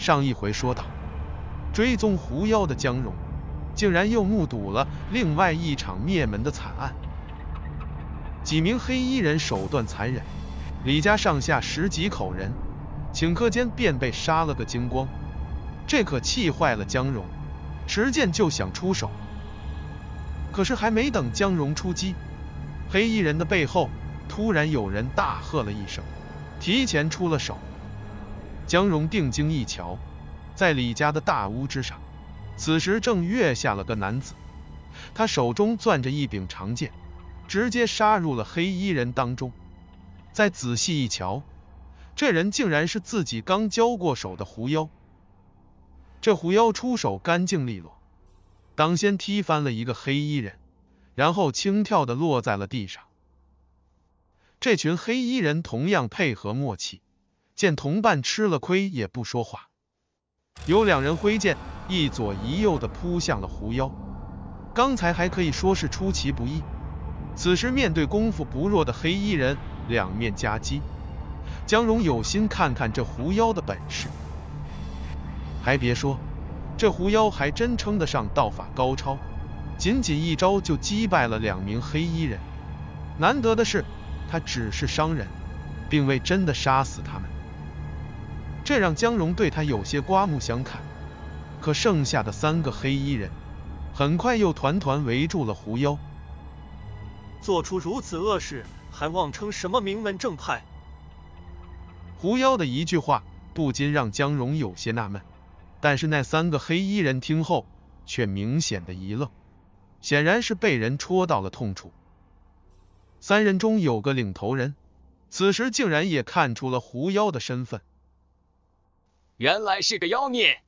上一回说到，追踪狐妖的江荣，竟然又目睹了另外一场灭门的惨案。几名黑衣人手段残忍，李家上下10几口人，顷刻间便被杀了个精光。这可气坏了江荣，持剑就想出手。可是还没等江荣出击，黑衣人的背后突然有人大喝了一声，提前出了手。江荣定睛一瞧，在李家的大屋之上，此时正跃下了个男子，他手中攥着一柄长剑，直接杀入了黑衣人当中。再仔细一瞧，这人竟然是自己刚交过手的狐妖。这狐妖出手干净利落，当先踢翻了一个黑衣人，然后轻跳的落在了地上。这群黑衣人同样配合默契，见同伴吃了亏也不说话。有2人挥剑一左一右的扑向了狐妖，刚才还可以说是出其不意，此时面对功夫不弱的黑衣人，两面夹击。江荣有心看看这狐妖的本事，还别说，这狐妖还真称得上道法高超，仅仅一招就击败了2名黑衣人。难得的是，他只是伤人，并未真的杀死他们，这让江荣对他有些刮目相看。可剩下的3个黑衣人很快又团团围住了狐妖。 做出如此恶事，还妄称什么名门正派？ 狐妖的一句话不禁让江荣有些纳闷，但是那3个黑衣人听后却明显的一愣，显然是被人戳到了痛处。3人中有个领头人，此时竟然也看出了狐妖的身份， 原来是个妖孽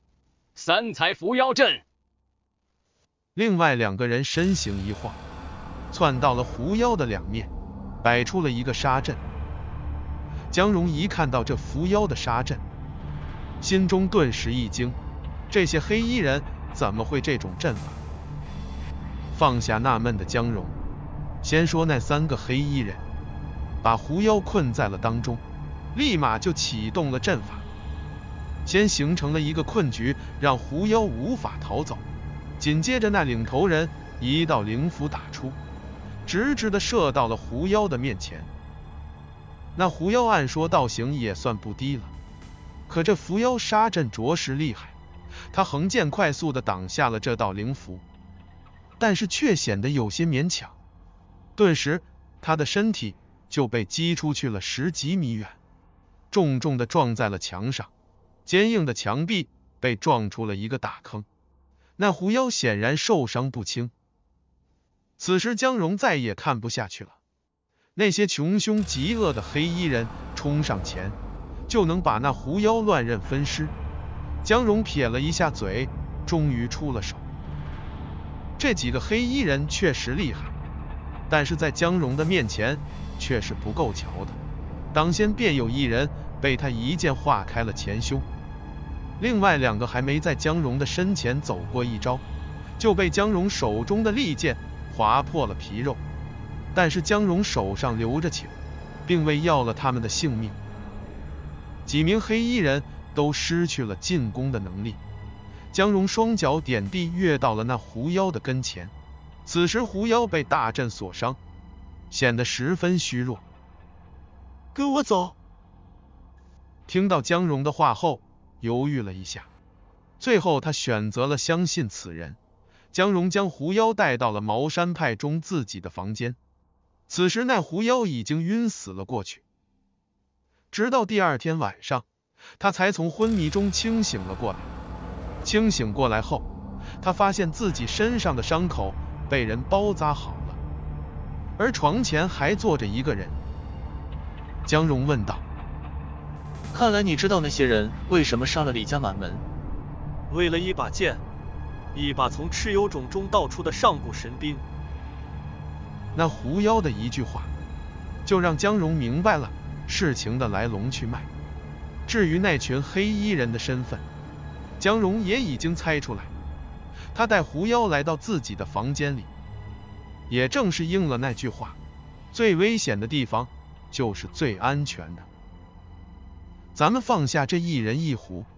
，3才伏妖阵。 另外2个人身形一晃，窜到了狐妖的两面，摆出了一个杀阵。江荣一看到这伏妖的杀阵，心中顿时一惊，这些黑衣人怎么会这种阵法？放下纳闷的江荣，先说那3个黑衣人把狐妖困在了当中，立马就启动了阵法，先形成了一个困局，让狐妖无法逃走。紧接着那领头人一道灵符打出，直直的射到了狐妖的面前。那狐妖按说道行也算不低了，可这伏妖杀阵着实厉害，他横剑快速的挡下了这道灵符，但是却显得有些勉强。顿时他的身体就被击出去了10几米远，重重的撞在了墙上，坚硬的墙壁被撞出了一个大坑。那狐妖显然受伤不轻。此时江荣再也看不下去了，那些穷凶极恶的黑衣人冲上前，就能把那狐妖乱刃分尸。江荣撇了一下嘴，终于出了手。这几个黑衣人确实厉害，但是在江荣的面前却是不够瞧的。当先便有1人被他一剑划开了前胸，另外2个还没在江荣的身前走过一招，就被江荣手中的利剑划破了皮肉。但是江荣手上留着情，并未要了他们的性命。几名黑衣人都失去了进攻的能力。江荣双脚点地跃到了那狐妖的跟前，此时狐妖被大阵所伤，显得十分虚弱。 跟我走。 听到江荣的话后，犹豫了一下，最后他选择了相信此人。江荣将狐妖带到了茅山派中自己的房间，此时那狐妖已经晕死了过去。直到第2天晚上，他才从昏迷中清醒了过来。清醒过来后，他发现自己身上的伤口被人包扎好了，而床前还坐着一个人。江荣问道： 看来你知道那些人为什么杀了李家满门？ 为了一把剑，一把从蚩尤种中盗出的上古神兵。 那狐妖的一句话，就让江荣明白了事情的来龙去脉。至于那群黑衣人的身份，江荣也已经猜出来。他带狐妖来到自己的房间里，也正是应了那句话，最危险的地方就是最安全的。咱们放下这一人一狐，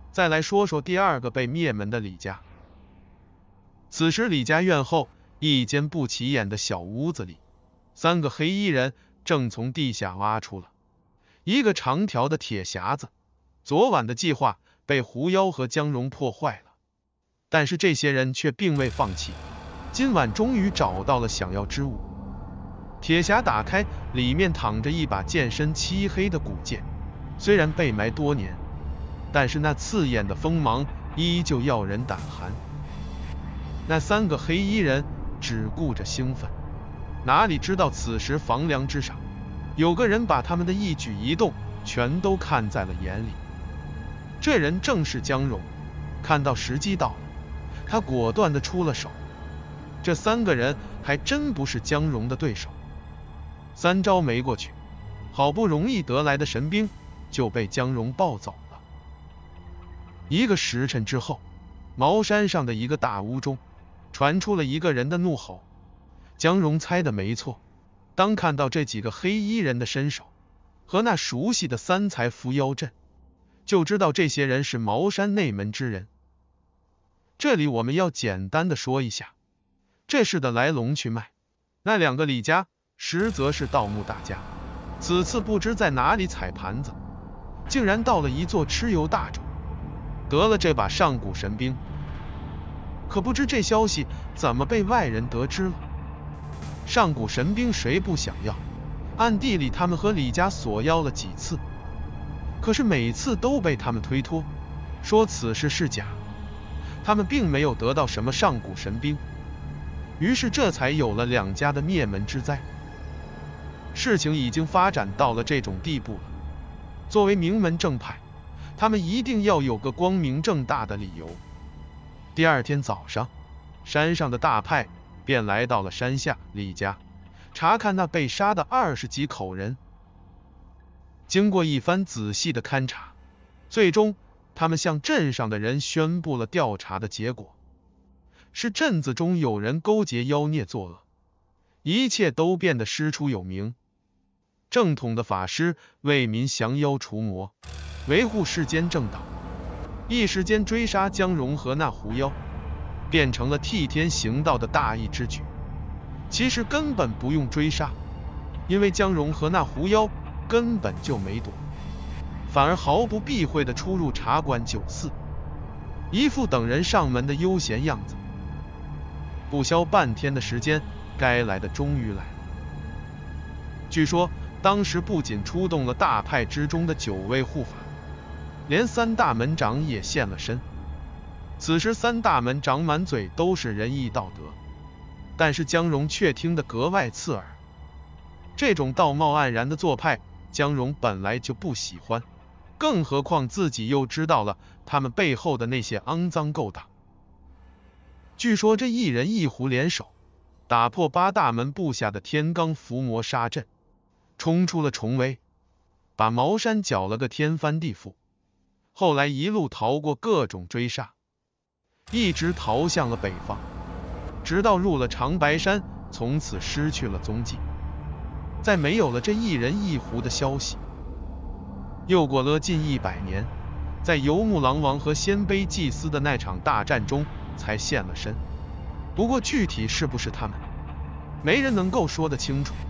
再来说说第二个被灭门的李家。此时李家院后一间不起眼的小屋子里，3个黑衣人正从地下挖出了一个长条的铁匣子。昨晚的计划被狐妖和江蓉破坏了，但是这些人却并未放弃，今晚终于找到了想要之物。铁匣打开，里面躺着一把剑身漆黑的古剑，虽然被埋多年，但是那刺眼的锋芒依旧耀人胆寒。那3个黑衣人只顾着兴奋，哪里知道此时房梁之上有个人把他们的一举一动全都看在了眼里。这人正是江蓉，看到时机到了，他果断地出了手。这3个人还真不是江蓉的对手，3招没过去，好不容易得来的神兵就被江蓉抱走了。1个时辰之后，茅山上的一个大屋中传出了一个人的怒吼。江蓉猜的没错，当看到这几个黑衣人的身手和那熟悉的3才伏妖阵，就知道这些人是茅山内门之人。这里我们要简单的说一下这事的来龙去脉。那2个李家实则是盗墓大家，此次不知在哪里踩盘子，竟然到了一座蚩尤大洲，得了这把上古神兵。可不知这消息怎么被外人得知了。上古神兵谁不想要？暗地里他们和李家索要了几次，可是每次都被他们推脱，说此事是假，他们并没有得到什么上古神兵。于是这才有了2家的灭门之灾。事情已经发展到了这种地步了，作为名门正派，他们一定要有个光明正大的理由。第2天早上，山上的大派便来到了山下李家，查看那被杀的20几口人。经过一番仔细的勘察，最终他们向镇上的人宣布了调查的结果，是镇子中有人勾结妖孽作恶，一切都变得师出有名。正统的法师为民降妖除魔，维护世间正道，一时间追杀江蓉和那狐妖变成了替天行道的大义之举。其实根本不用追杀，因为江蓉和那狐妖根本就没躲，反而毫不避讳地出入茶馆酒肆，一副等人上门的悠闲样子。不消半天的时间，该来的终于来了。据说当时不仅出动了大派之中的9位护法，连3大门长也现了身。此时3大门长满嘴都是仁义道德，但是江蓉却听得格外刺耳。这种道貌岸然的做派，江蓉本来就不喜欢，更何况自己又知道了他们背后的那些肮脏勾当。据说这1人1狐联手，打破8大门布下的天罡伏魔杀阵，冲出了重围，把茅山搅了个天翻地覆。后来一路逃过各种追杀，一直逃向了北方，直到入了长白山，从此失去了踪迹，再没有了这1人1狐的消息。又过了近100年，在游牧狼王和鲜卑祭司的那场大战中才现了身，不过具体是不是他们，没人能够说得清楚。